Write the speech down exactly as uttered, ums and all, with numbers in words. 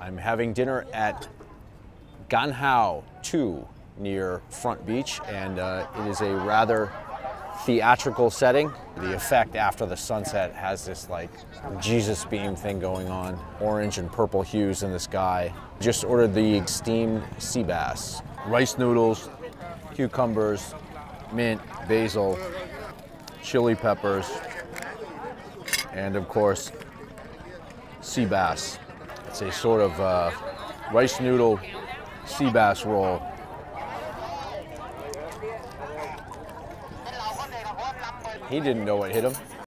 I'm having dinner at Ganh Hao two near Front Beach, and uh, it is a rather theatrical setting. The effect after the sunset has this like Jesus beam thing going on, orange and purple hues in the sky. Just ordered the steamed sea bass, rice noodles, cucumbers, mint, basil, chili peppers, and of course, sea bass. It's a sort of uh, rice noodle sea bass roll. He didn't know what hit him.